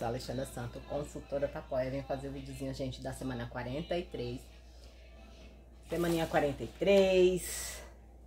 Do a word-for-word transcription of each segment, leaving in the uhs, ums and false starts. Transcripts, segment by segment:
Alexandra Santos, consultora Tapoia. Vem fazer o videozinho, gente, da semana quarenta e três. Semaninha quarenta e três.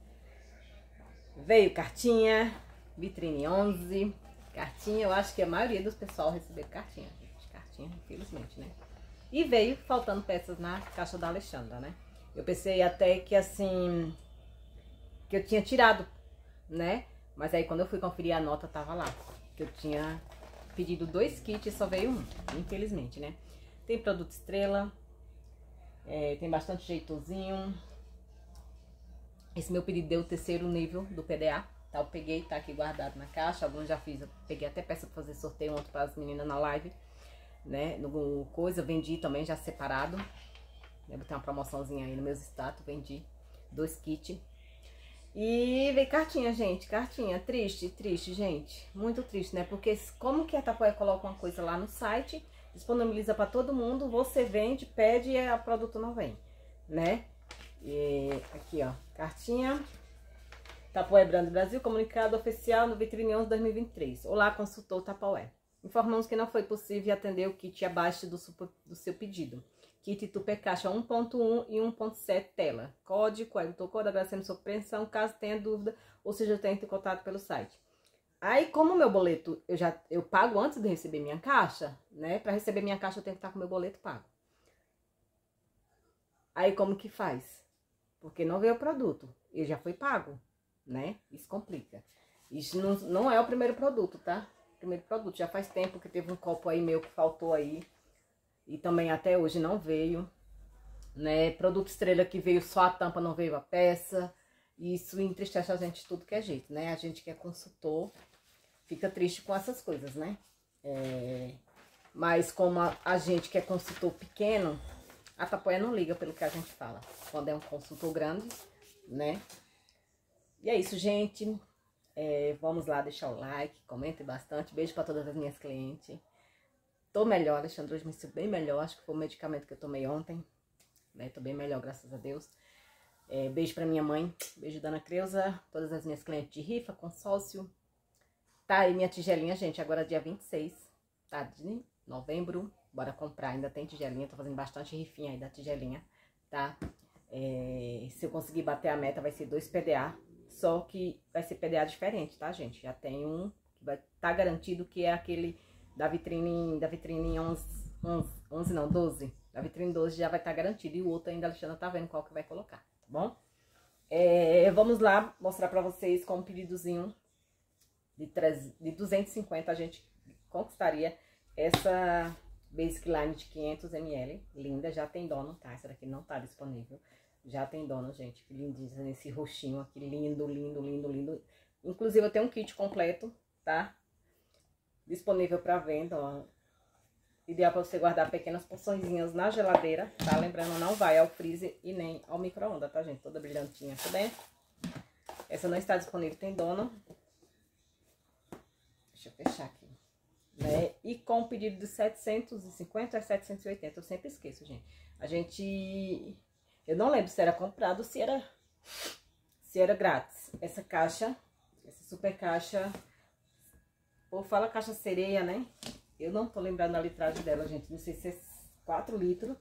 Veio cartinha, vitrine onze. Cartinha, eu acho que a maioria dos pessoal recebeu cartinha, gente. Cartinha, infelizmente, né? E veio faltando peças na caixa da Alexandra, né? Eu pensei até que assim, que eu tinha tirado, né? Mas aí quando eu fui conferir a nota, tava lá. Que eu tinha pedido dois kits e só veio um, infelizmente, né? Tem produto Estrela, é, tem bastante jeitozinho. Esse meu pedido deu o terceiro nível do P D A, tá? Eu peguei, tá aqui guardado na caixa. Alguns já fiz, eu peguei até peça pra fazer sorteio ontem para as meninas na live, né? No coisa, vendi também já separado. Eu botei uma promoçãozinha aí no meus status, vendi dois kits. E veio cartinha, gente, cartinha, triste, triste, gente, muito triste, né? Porque como que a Tapoia coloca uma coisa lá no site, disponibiliza para todo mundo, você vende, pede e o produto não vem, né? E aqui, ó, cartinha, Tapoia Brand Brasil, comunicado oficial no Vitrine onze dois mil e vinte e três. Olá, consultor Tapoia. Informamos que não foi possível atender o kit abaixo do, do seu pedido. Kit Tupé Caixa um ponto um e um ponto sete tela. Código, editor code, agradecendo sua compreensão. Caso tenha dúvida, ou seja, tenha entre em contato pelo site. Aí, como o meu boleto, eu já eu pago antes de receber minha caixa, né? Para receber minha caixa, eu tenho que estar com o meu boleto pago. Aí, como que faz? Porque não veio o produto. Ele já foi pago, né? Isso complica. Isso não, não é o primeiro produto, tá? Primeiro produto. Já faz tempo que teve um copo aí meu que faltou aí. E também até hoje não veio, né? Produto Estrela que veio só a tampa, não veio a peça. Isso entristece a gente de tudo que é jeito, né? A gente que é consultor fica triste com essas coisas, né? É... Mas como a, a gente que é consultor pequeno, a Tapoia não liga pelo que a gente fala. Quando é um consultor grande, né? E é isso, gente. É, vamos lá deixar o like, comente bastante. Beijo para todas as minhas clientes. Tô melhor, Alexandre, hoje me sinto bem melhor. Acho que foi o medicamento que eu tomei ontem, né? Tô bem melhor, graças a Deus. É, beijo pra minha mãe, beijo Dona Creuza, todas as minhas clientes de rifa, consórcio. Tá aí minha tigelinha, gente, agora dia vinte e seis, tá? De novembro, bora comprar, ainda tem tigelinha, tô fazendo bastante rifinha aí da tigelinha, tá? É, se eu conseguir bater a meta, vai ser dois P D A, só que vai ser P D A diferente, tá, gente? Já tem um que vai tá garantido, que é aquele... Da vitrine, da vitrine onze, onze, onze não, doze. Da vitrine doze já vai estar garantido. E o outro ainda a Alexandra tá vendo qual que vai colocar, tá bom? É, vamos lá mostrar pra vocês com um pedidozinho de, de duzentos e cinquenta a gente conquistaria essa Basic Line de quinhentos mililitros. Linda, já tem dono, tá? Essa daqui não tá disponível. Já tem dono, gente. Que lindíssimo, esse roxinho aqui, lindo, lindo, lindo, lindo. Inclusive eu tenho um kit completo, tá? Disponível para venda, ó. Ideal para você guardar pequenas porçõezinhas na geladeira, tá? Lembrando, não vai ao freezer e nem ao micro-ondas, tá, gente? Toda brilhantinha aqui dentro. Essa não está disponível, tem dono. Deixa eu fechar aqui, né? E com o pedido de setecentos e cinquenta a setecentos e oitenta, eu sempre esqueço, gente. A gente... Eu não lembro se era comprado ou se era... Se era grátis. Essa caixa, essa super caixa... Ou fala caixa sereia, né? Eu não tô lembrando a litragem dela, gente. Não sei se é quatro litros.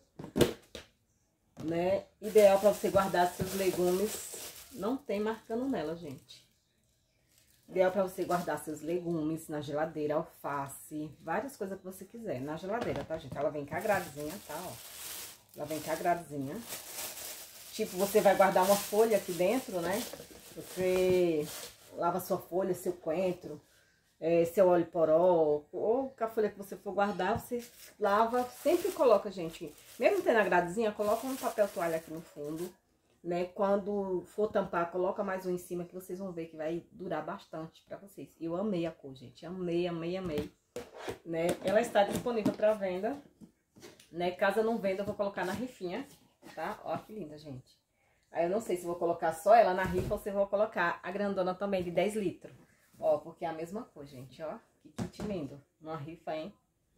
Né? Ideal para você guardar seus legumes. Não tem marcando nela, gente. Ideal para você guardar seus legumes na geladeira, alface. Várias coisas que você quiser na geladeira, tá, gente? Ela vem com a gradezinha, tá, ó. Ela vem com a gradezinha. Tipo, você vai guardar uma folha aqui dentro, né? Você lava sua folha, seu coentro. É, seu óleo poró, ou com a folha que você for guardar, você lava, sempre coloca, gente, mesmo tendo a gradezinha, coloca um papel toalha aqui no fundo, né, quando for tampar, coloca mais um em cima, que vocês vão ver que vai durar bastante pra vocês. Eu amei a cor, gente, amei, amei, amei, né, ela está disponível pra venda, né, caso eu não venda, eu vou colocar na rifinha, tá, ó que linda, gente. Aí eu não sei se vou colocar só ela na rifa ou se vou colocar a grandona também, de dez litros. Ó, porque é a mesma cor, gente, ó. Que kit lindo. Uma rifa, hein?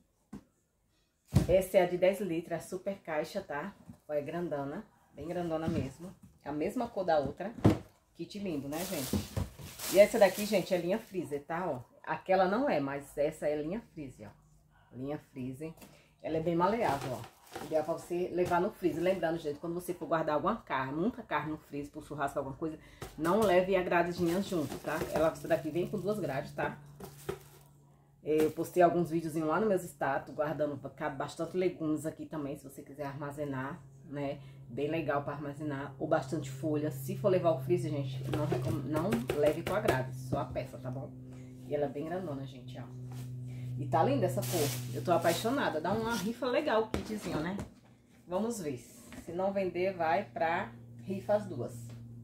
Essa é a de dez litros, a super caixa, tá? Ó, é grandona. Bem grandona mesmo. É a mesma cor da outra. Kit lindo, né, gente? E essa daqui, gente, é linha freezer, tá? Ó. Aquela não é, mas essa é linha freezer, ó. Linha freezer. Ela é bem maleável, ó. Ideal pra você levar no freezer. Lembrando, gente, quando você for guardar alguma carne, muita carne no freezer, pro churrasco, alguma coisa, não leve a gradezinha junto, tá? Ela, essa daqui vem com duas grades, tá? Eu postei alguns vídeos lá no meus status, guardando bastante legumes aqui também, se você quiser armazenar, né? Bem legal para armazenar, ou bastante folha. Se for levar o freezer, gente, não, não leve com a grade, só a peça, tá bom? E ela é bem grandona, gente, ó. E tá linda essa cor, eu tô apaixonada, dá uma rifa legal o kitzinho, né? Vamos ver, se não vender, vai pra rifa as duas.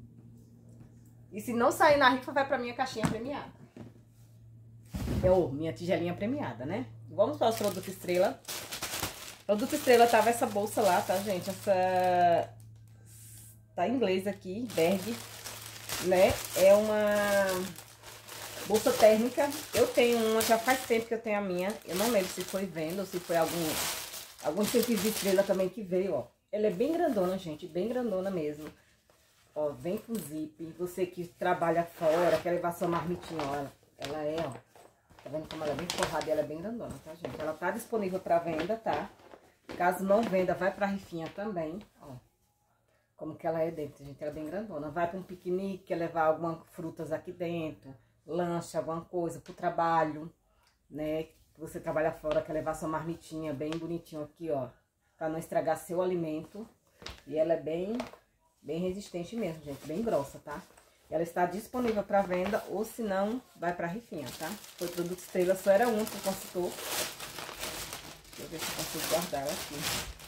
E se não sair na rifa, vai pra minha caixinha premiada. É o minha tigelinha premiada, né? Vamos para os produtos estrela. Produto estrela tava essa bolsa lá, tá, gente? Essa tá em inglês aqui, Berg, né? É uma bolsa térmica. Eu tenho uma, já faz tempo que eu tenho a minha. Eu não lembro se foi venda ou se foi algum algum incentivo de estrela também que veio, ó. Ela é bem grandona, gente, bem grandona mesmo. Ó, vem com zip. Você que trabalha fora, quer levar sua marmitinha, ó. Ela, ela é, ó. Tá vendo como ela é bem forrada e ela é bem grandona, tá, gente? Ela tá disponível pra venda, tá? Caso não venda, vai pra rifinha também, ó. Como que ela é dentro, gente? Ela é bem grandona. Vai pra um piquenique, quer levar algumas frutas aqui dentro, lanche, alguma coisa pro trabalho, né? Você trabalha fora, quer levar sua marmitinha bem bonitinho aqui, ó. Pra não estragar seu alimento. E ela é bem, bem resistente mesmo, gente. Bem grossa, tá? Ela está disponível para venda, ou se não, vai para rifinha, tá? Foi produto estrela, só era um que consultou. Deixa eu ver se eu consigo guardar ela aqui.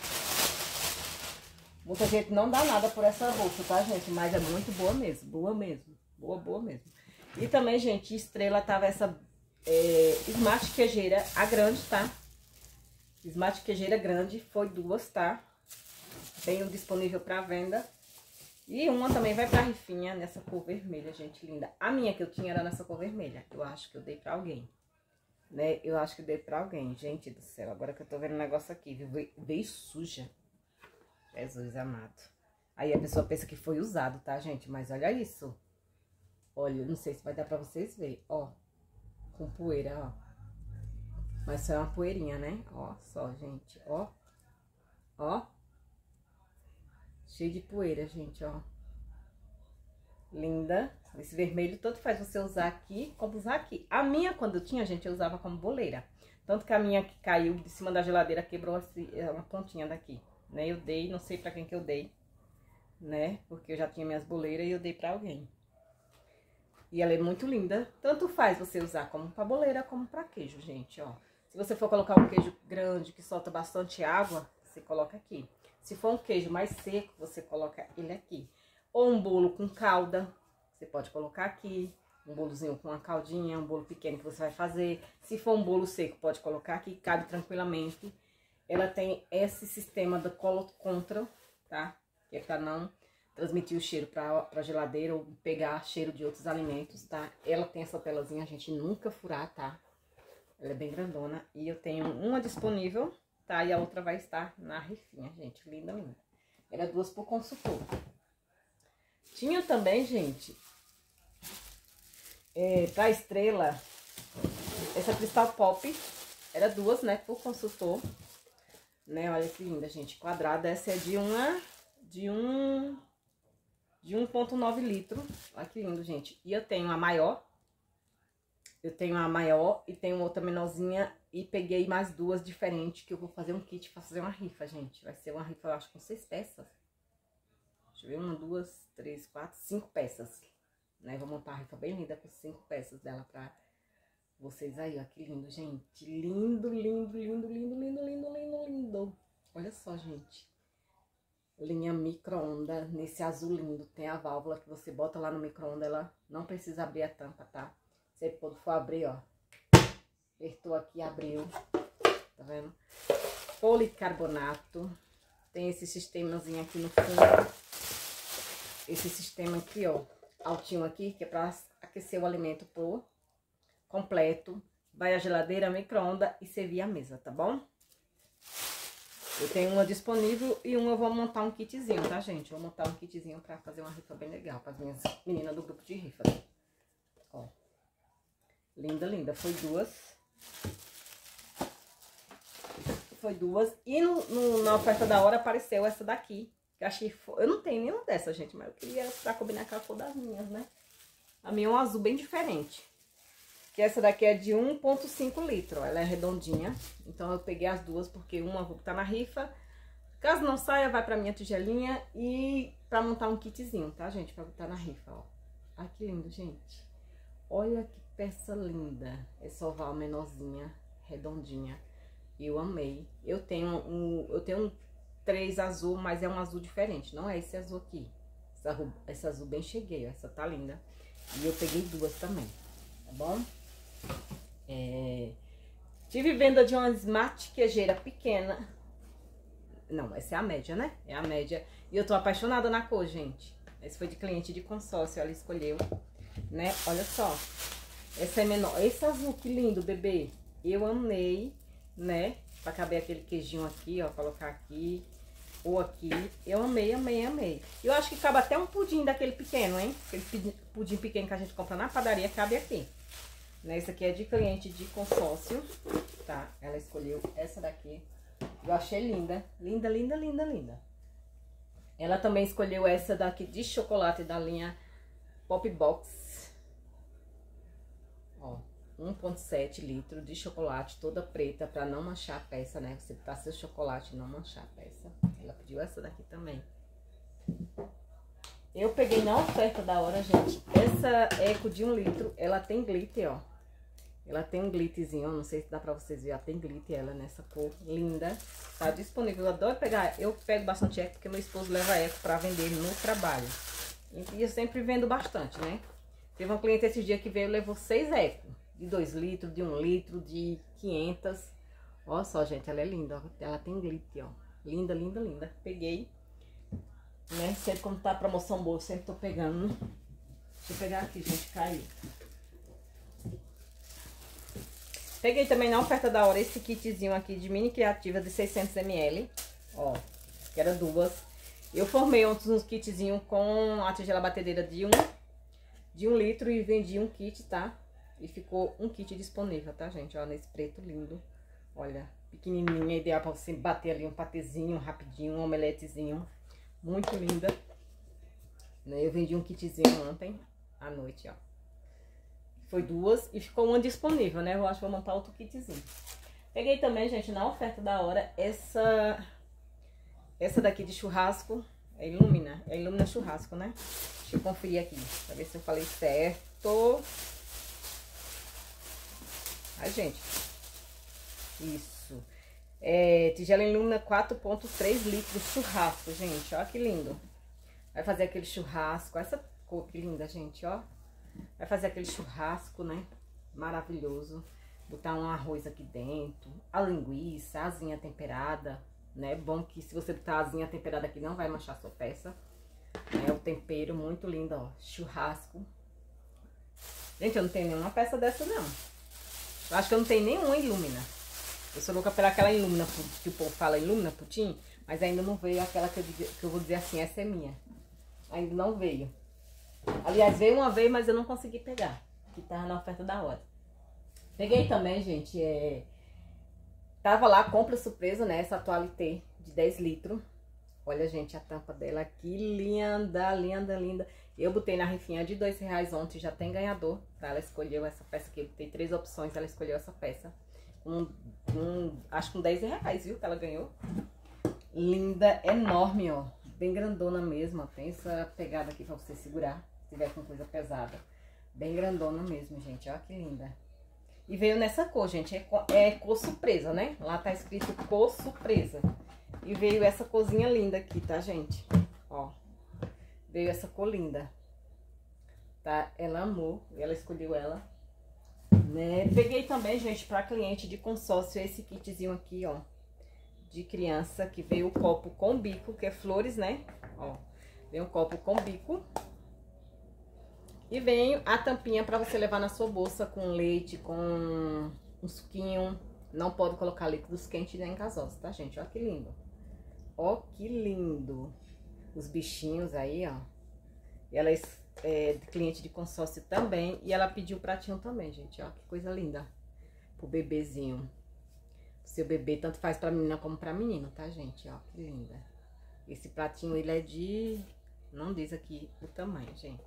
Muita gente não dá nada por essa bolsa, tá, gente? Mas é muito boa mesmo, boa mesmo. Boa, boa mesmo. E também, gente, estrela tava essa é, Smart Queijeira, a grande, tá? Smart Queijeira grande, foi duas, tá? Tenho disponível para venda. E uma também vai pra rifinha nessa cor vermelha, gente, linda. A minha que eu tinha era nessa cor vermelha. Eu acho que eu dei pra alguém, né? Eu acho que eu dei pra alguém. Gente do céu, agora que eu tô vendo o negócio aqui, viu? Veio suja. Jesus amado. Aí a pessoa pensa que foi usado, tá, gente? Mas olha isso. Olha, não sei se vai dar pra vocês verem, ó. Com poeira, ó. Mas só é uma poeirinha, né? Ó, só, gente, ó. Ó. Cheio de poeira, gente, ó. Linda. Esse vermelho tanto faz você usar aqui, como usar aqui. A minha, quando eu tinha, gente, eu usava como boleira. Tanto que a minha que caiu de cima da geladeira, quebrou assim, uma pontinha daqui, né? Eu dei, não sei pra quem que eu dei, né? Porque eu já tinha minhas boleiras e eu dei pra alguém. E ela é muito linda. Tanto faz você usar como pra boleira, como pra queijo, gente, ó. Se você for colocar um queijo grande, que solta bastante água, você coloca aqui. Se for um queijo mais seco, você coloca ele aqui. Ou um bolo com calda, você pode colocar aqui. Um bolozinho com uma caldinha, um bolo pequeno que você vai fazer. Se for um bolo seco, pode colocar aqui, cabe tranquilamente. Ela tem esse sistema da cola contra, tá? Que é pra não transmitir o cheiro pra, pra geladeira ou pegar cheiro de outros alimentos, tá? Ela tem essa telazinha, a gente nunca furar, tá? Ela é bem grandona. E eu tenho uma disponível, tá? E a outra vai estar na rifinha, gente. Linda, linda. Era duas por consultor. Tinha também, gente, é, pra estrela, essa Cristal Pop. Era duas, né? Por consultor. Né? Olha que linda, gente. Quadrada. Essa é de uma... De um... De um ponto nove litro. Olha que lindo, gente. E eu tenho a maior. Eu tenho a maior e tenho outra menorzinha. E peguei mais duas diferentes, que eu vou fazer um kit pra fazer uma rifa, gente. Vai ser uma rifa, eu acho, com seis peças. Deixa eu ver, uma, duas, três, quatro, cinco peças. Né? Vou montar a rifa bem linda com cinco peças dela pra vocês aí, ó. Que lindo, gente. Lindo, lindo, lindo, lindo, lindo, lindo, lindo, lindo. Olha só, gente. Linha micro-onda, nesse azul lindo. Tem a válvula que você bota lá no micro-onda, ela não precisa abrir a tampa, tá? Você quando for abrir, ó. Apertou aqui, abriu. Tá vendo? Policarbonato. Tem esse sistemazinho aqui no fundo. Esse sistema aqui, ó. Altinho aqui, que é pra aquecer o alimento por completo. Vai a geladeira, micro-onda e servir a mesa, tá bom? Eu tenho uma disponível e uma eu vou montar um kitzinho, tá, gente? Vou montar um kitzinho pra fazer uma rifa bem legal para as minhas meninas do grupo de rifa. Ó. Linda, linda. Foi duas. foi duas. E no, no, na oferta da hora apareceu essa daqui. Que eu achei... Eu não tenho nenhuma dessa, gente, mas eu queria pra combinar com a cor das minhas, né? A minha é um azul bem diferente. Que essa daqui é de um ponto cinco litros. Ela é redondinha. Então eu peguei as duas porque uma vou botar na rifa. Caso não saia, vai pra minha tigelinha e pra montar um kitzinho, tá, gente? Pra botar na rifa, ó. Ai, que lindo, gente. Olha que peça linda. Essa oval menorzinha, redondinha. Eu amei. Eu tenho um, eu tenho um três azul, mas é um azul diferente. Não é esse azul aqui. Essa, essa azul bem cheguei, ó. Essa tá linda. E eu peguei duas também, tá bom? É... Tive venda de uma Smart queijeira pequena. Não, essa é a média, né? É a média. E eu tô apaixonada na cor, gente. Esse foi de cliente de consórcio, ela escolheu, né? Olha só. Essa é menor. Esse azul, que lindo, bebê. Eu amei, né? Pra caber aquele queijinho aqui, ó. Colocar aqui ou aqui. Eu amei, amei, amei. Eu acho que cabe até um pudim daquele pequeno, hein? Aquele pudim pequeno que a gente compra na padaria, cabe aqui. Né? Esse aqui é de cliente de consórcio, tá? Ela escolheu essa daqui. Eu achei linda, linda, linda, linda, linda. Ela também escolheu essa daqui de chocolate da linha Pop Box. Ó, um ponto sete litros de chocolate toda preta pra não manchar a peça, né? Você botar seu chocolate e não manchar a peça. Ela pediu essa daqui também. Eu peguei na oferta da hora, gente. Essa Eco de um litro, ela tem glitter, ó. Ela tem um glitterzinho, não sei se dá pra vocês verem, ela tem glitter, ela nessa cor linda. Tá disponível, eu adoro pegar, eu pego bastante eco porque meu esposo leva eco pra vender no trabalho. E eu sempre vendo bastante, né? Teve uma cliente esse dia que veio e levou seis eco, de dois litros, de um litro, de quinhentos. Olha só, gente, ela é linda, ó. Ela tem glitter, ó. Linda, linda, linda. Peguei, né? Sempre quando tá promoção boa, eu sempre tô pegando. Deixa eu pegar aqui, gente, caiu. Peguei também na oferta da hora esse kitzinho aqui de mini criativa de seiscentos mililitros, ó, que era duas. Eu formei outros uns kitzinhos com a tigela batedeira de um, de um litro e vendi um kit, tá? E ficou um kit disponível, tá, gente? Ó, nesse preto lindo, olha, pequenininha, ideal pra você bater ali um patezinho rapidinho, um omeletezinho, muito linda. Eu vendi um kitzinho ontem à noite, ó. Foi duas e ficou uma disponível, né? Eu acho que vou montar outro kitzinho. Peguei também, gente, na oferta da hora, essa essa daqui de churrasco. É Illumina. É Illumina churrasco, né? Deixa eu conferir aqui, pra ver se eu falei certo. Ai, gente. Isso. É, tigela Illumina quatro ponto três litros churrasco, gente. Ó que lindo. Vai fazer aquele churrasco. Essa cor que linda, gente, ó. Vai fazer aquele churrasco, né? Maravilhoso. Botar um arroz aqui dentro. A linguiça, a asinha temperada, né? Bom que se você botar a asinha temperada aqui não vai manchar a sua peça. É o tempero muito lindo, ó. Churrasco. Gente, eu não tenho nenhuma peça dessa, não. Eu acho que eu não tenho nenhuma Illumina. Eu sou louca pela aquela Illumina, que o povo fala Illumina Pudim. Mas ainda não veio aquela que eu, que eu vou dizer assim, essa é minha. Ainda não veio. Aliás, veio uma vez, mas eu não consegui pegar. Que tava na oferta da hora. Peguei também, gente. É... Tava lá, compra surpresa, né? Essa Atualité de dez litros. Olha, gente, a tampa dela aqui. Linda, linda, linda. Eu botei na rifinha de dois reais ontem. Já tem ganhador. Tá? Ela escolheu essa peça aqui. Eu botei três opções. Ela escolheu essa peça. Um, um, acho que com dez reais, viu? Que ela ganhou. Linda, enorme, ó. Bem grandona mesmo, ó. Tem essa pegada aqui pra você segurar, se tiver com coisa pesada. Bem grandona mesmo, gente. Olha que linda. E veio nessa cor, gente. É, é cor surpresa, né? Lá tá escrito cor surpresa. E veio essa corzinha linda aqui, tá, gente? Ó. Veio essa cor linda. Tá? Ela amou. Ela escolheu ela. Né? Peguei também, gente, pra cliente de consórcio, esse kitzinho aqui, ó. De criança, que veio o copo com bico, que é flores, né? Ó, vem um copo com bico. E vem a tampinha pra você levar na sua bolsa com leite, com um suquinho. Não pode colocar líquidos quentes nem gasosos, tá, gente? Ó que lindo. Ó que lindo. Os bichinhos aí, ó. E ela é cliente de consórcio também. E ela pediu o pratinho também, gente. Ó que coisa linda. Pro bebezinho. Seu bebê, tanto faz pra menina como pra menino, tá, gente? Ó, que linda. Esse pratinho, ele é de... Não diz aqui o tamanho, gente.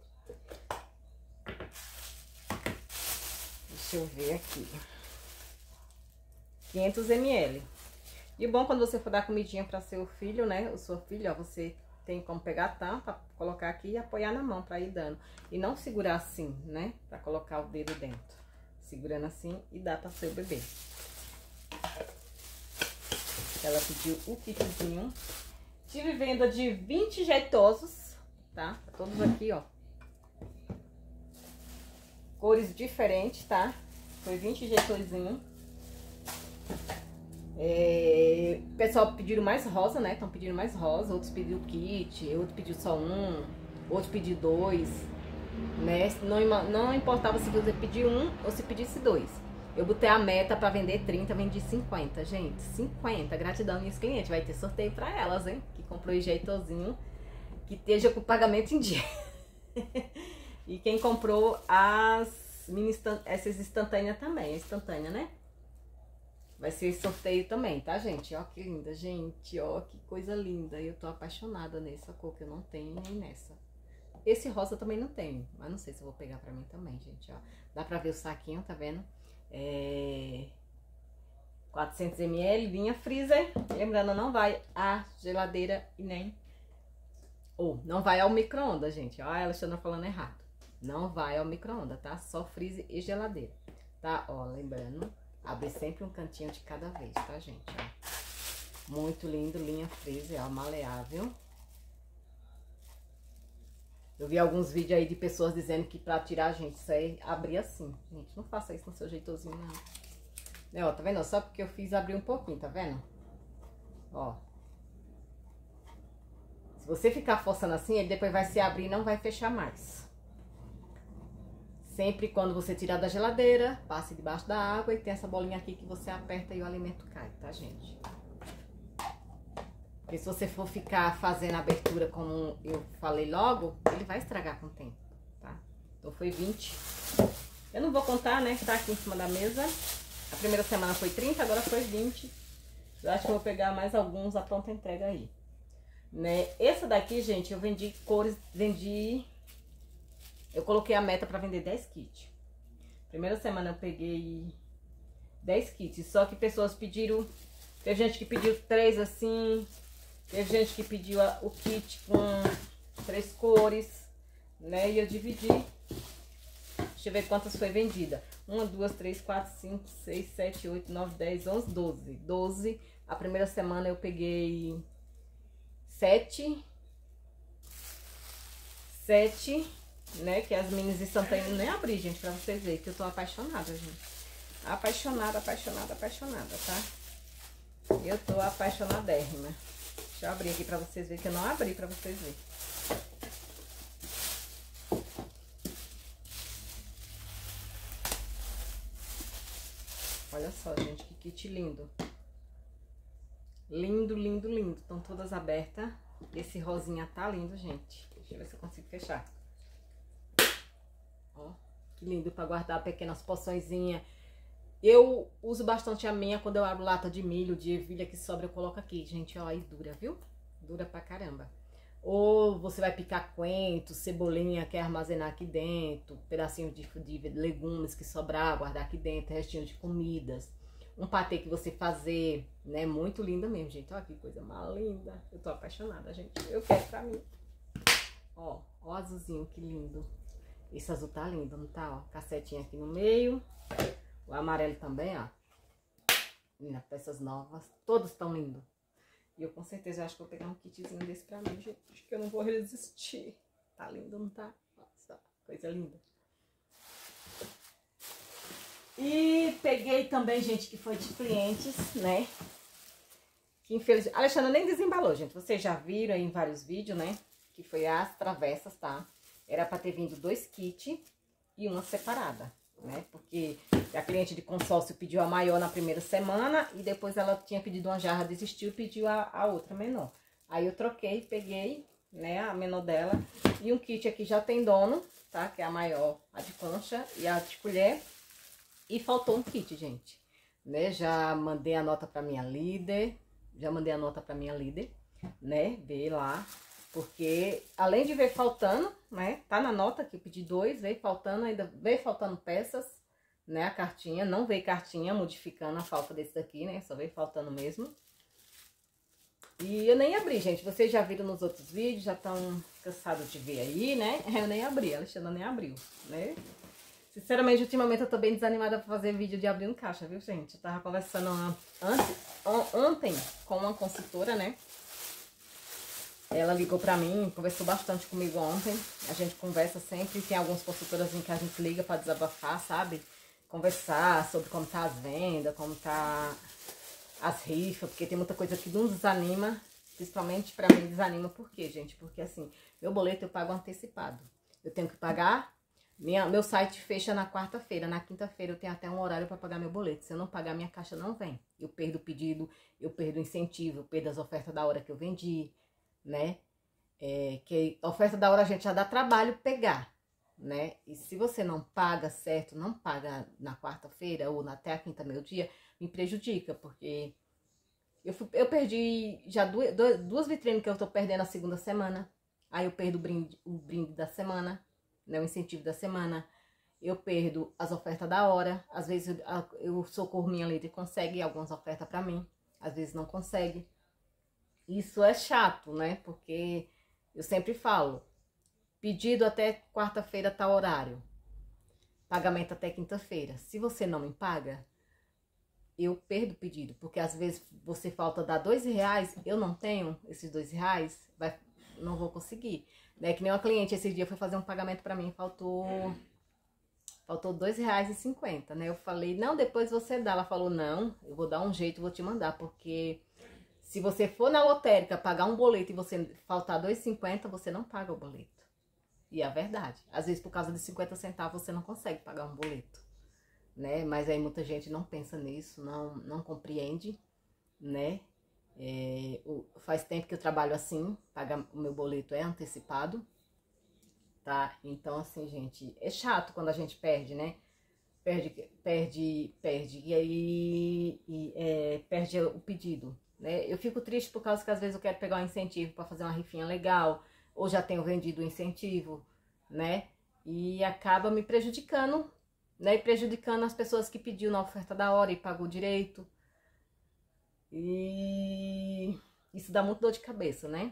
Deixa eu ver aqui. quinhentos mililitros. E bom, quando você for dar comidinha para seu filho, né? O seu filho, ó, você tem como pegar a tampa, colocar aqui e apoiar na mão para ir dando. E não segurar assim, né? Para colocar o dedo dentro. Segurando assim e dá para seu bebê. Ela pediu o kitzinho. Tive venda de vinte jeitosos, tá? Todos aqui, ó. Cores diferentes, tá? Foi vinte jeitosinhos. É, o pessoal pediram mais rosa, né? Estão pedindo mais rosa. Outros pediram kit, outro pediu só um, outro pediu dois, né? Não, não importava se você pedir um ou se pedisse dois. Eu botei a meta para vender trinta, vendi cinquenta, gente. cinquenta, gratidão minhas clientes. Vai ter sorteio para elas, hein? Que comprou jeitosinho, que esteja com o pagamento em dia. E quem comprou as mini instant... essas instantâneas também, instantânea, né? Vai ser sorteio também, tá, gente? Ó, que linda, gente. Ó, que coisa linda. Eu tô apaixonada nessa cor que eu não tenho nem nessa. Esse rosa também não tenho, mas não sei se eu vou pegar pra mim também, gente, ó. Dá pra ver o saquinho, tá vendo? É... quatrocentos mililitros, linha freezer. Lembrando, não vai à geladeira e nem... Ou, não vai ao micro-ondas, gente. Ó, a Alexandra falando errado. Não vai ao micro-ondas, tá? Só freezer e geladeira, tá? Ó, lembrando... Abre sempre um cantinho de cada vez, tá, gente? Ó. Muito lindo, linha freezer, ó, maleável. Eu vi alguns vídeos aí de pessoas dizendo que pra tirar, gente, isso aí, abrir assim. Gente, não faça isso no seu jeitozinho, não. É, ó, tá vendo? Só porque eu fiz abrir um pouquinho, tá vendo? Ó. Se você ficar forçando assim, ele depois vai se abrir e não vai fechar mais. Sempre quando você tirar da geladeira, passe debaixo da água e tem essa bolinha aqui que você aperta e o alimento cai, tá, gente? Porque se você for ficar fazendo a abertura como eu falei logo, ele vai estragar com o tempo, tá? Então foi vinte. Eu não vou contar, né, que tá aqui em cima da mesa. A primeira semana foi trinta, agora foi vinte. Eu acho que eu vou pegar mais alguns a pronta entrega aí. Né? Essa daqui, gente, eu vendi cores, vendi... Eu coloquei a meta para vender dez kits. Primeira semana eu peguei dez kits. Só que pessoas pediram... Teve gente que pediu três assim. Teve gente que pediu a, o kit com três cores. Né? E eu dividi. Deixa eu ver quantas foi vendida. Uma, duas, três, quatro, cinco, seis, sete, oito, nove, dez, onze, doze. doze. A primeira semana eu peguei sete. sete... Né, que as minis instantâneas nem abri, gente, pra vocês verem que eu tô apaixonada, gente. Apaixonada, apaixonada, apaixonada, tá? Eu tô apaixonadérrima. Deixa eu abrir aqui pra vocês verem que eu não abri pra vocês verem. Olha só, gente, que kit lindo. Lindo, lindo, lindo. Estão todas abertas. Esse rosinha tá lindo, gente. Deixa eu ver se eu consigo fechar. Ó, que lindo pra guardar pequenas porçõezinhas. Eu uso bastante a minha quando eu abro lata de milho, de ervilha que sobra, eu coloco aqui. Gente, ó, aí dura, viu? Dura pra caramba. Ou você vai picar coentro, cebolinha, quer armazenar aqui dentro, pedacinhos de, de legumes que sobrar, guardar aqui dentro, restinho de comidas. Um patê que você fazer, né? Muito linda mesmo, gente. Olha que coisa mais linda. Eu tô apaixonada, gente. Eu quero pra mim. Ó, ó o azulzinho, que lindo. Esse azul tá lindo, não tá? Ó, cassetinha aqui no meio. O amarelo também, ó. Minha, peças novas. Todos tão lindos. E eu com certeza acho que vou pegar um kitzinho desse pra mim, gente. Acho que eu não vou resistir. Tá lindo, não tá? Nossa, coisa linda. E peguei também, gente, que foi de clientes, né? Que infelizmente... A Alexandra nem desembalou, gente. Vocês já viram aí em vários vídeos, né? Que foi as travessas, tá? Era pra ter vindo dois kits e uma separada, né? Porque a cliente de consórcio pediu a maior na primeira semana e depois ela tinha pedido uma jarra, desistiu e pediu a, a outra menor. Aí eu troquei, peguei, né, a menor dela. E um kit aqui já tem dono, tá? Que é a maior, a de concha e a de colher. E faltou um kit, gente. né? Já mandei a nota para minha líder, já mandei a nota para minha líder, né? Ver lá, porque além de ver faltando, né? Tá na nota que eu pedi dois, veio faltando, ainda veio faltando peças, né? A cartinha, não veio cartinha modificando a falta desse daqui, né? Só veio faltando mesmo. E eu nem abri, gente. Vocês já viram nos outros vídeos, já estão cansados de ver aí, né? Eu nem abri, a Alexandra nem abriu, né? Sinceramente, ultimamente eu tô bem desanimada pra fazer vídeo de abrir um caixa, viu, gente? Eu tava conversando antes, ontem com uma consultora, né? Ela ligou pra mim, conversou bastante comigo ontem. A gente conversa sempre, tem algumas consultoras em que a gente liga pra desabafar, sabe? Conversar sobre como tá as vendas, como tá as rifas, porque tem muita coisa que nos desanima, principalmente pra mim desanima. Por quê, gente? Porque assim, meu boleto eu pago antecipado. Eu tenho que pagar, minha, meu site fecha na quarta-feira, na quinta-feira eu tenho até um horário pra pagar meu boleto. Se eu não pagar, minha caixa não vem. Eu perdo o pedido, eu perdo o incentivo, eu perdo as ofertas da hora que eu vendi, né? É, que a oferta da hora a gente já dá trabalho pegar, né? E se você não paga certo, não paga na quarta-feira ou até a quinta, meio dia, me prejudica, porque eu, fui, eu perdi já duas, duas vitrines que eu tô perdendo a segunda semana. Aí eu perdo o brinde, o brinde da semana, né? O incentivo da semana. Eu perdo as ofertas da hora. Às vezes eu, eu socorro minha líder e consegue algumas ofertas pra mim. Às vezes não consegue. Isso é chato, né? Porque eu sempre falo, pedido até quarta-feira tá horário. Pagamento até quinta-feira. Se você não me paga, eu perdo o pedido, porque às vezes você falta dar dois reais, eu não tenho esses dois reais, vai, não vou conseguir. Né? Que nem uma cliente esse dia foi fazer um pagamento pra mim, faltou faltou dois reais e cinquenta, né? Eu falei, não, depois você dá. Ela falou, não, eu vou dar um jeito, vou te mandar, porque se você for na lotérica pagar um boleto e você faltar dois reais e cinquenta, você não paga o boleto. E é verdade. Às vezes por causa de cinquenta centavos você não consegue pagar um boleto. Né? Mas aí muita gente não pensa nisso, não, não compreende, né? É, o, faz tempo que eu trabalho assim, paga, o meu boleto é antecipado, tá? Então, assim, gente, é chato quando a gente perde, né? Perde, perde, perde, e aí e, é, perde o pedido, né? Eu fico triste por causa que às vezes eu quero pegar um incentivo para fazer uma rifinha legal, ou já tenho vendido o incentivo, né? E acaba me prejudicando, né, e prejudicando as pessoas que pediu na oferta da hora e pagou direito. E isso dá muito dor de cabeça, né?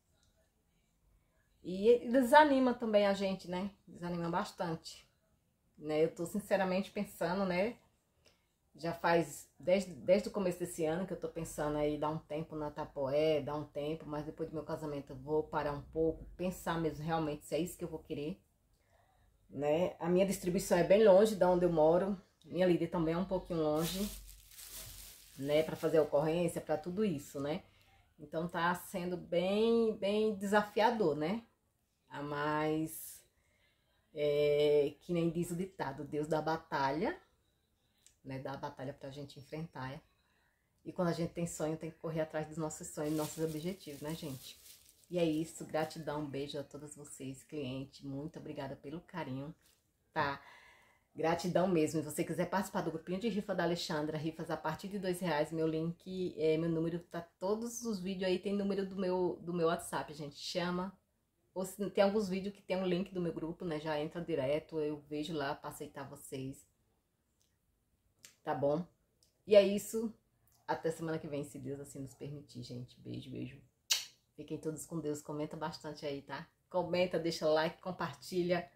E desanima também a gente, né? Desanima bastante. Né? Eu tô sinceramente pensando, né? Já faz, desde, desde o começo desse ano que eu tô pensando aí dar um tempo na Tapoé, dar um tempo, mas depois do meu casamento eu vou parar um pouco, pensar mesmo realmente se é isso que eu vou querer. Né? A minha distribuição é bem longe de onde eu moro, minha líder também é um pouquinho longe, né, para fazer ocorrência, para tudo isso, né? Então tá sendo bem, bem desafiador, né? Mas é, que nem diz o ditado, Deus dá batalha, né? Dá a batalha pra gente enfrentar, é? E quando a gente tem sonho, tem que correr atrás dos nossos sonhos, dos nossos objetivos, né, gente? E é isso, gratidão, um beijo a todos vocês, cliente, muito obrigada pelo carinho, tá? Gratidão mesmo. Se você quiser participar do grupinho de rifa da Alexandra, rifas a partir de dois reais, meu link, é, meu número, tá todos os vídeos aí, tem número do meu, do meu WhatsApp, gente, chama. Ou se tem alguns vídeos que tem um link do meu grupo, né, já entra direto, eu vejo lá pra aceitar vocês, tá bom? E é isso, até semana que vem, se Deus assim nos permitir, gente. Beijo, beijo. Fiquem todos com Deus, comenta bastante aí, tá? Comenta, deixa like, compartilha.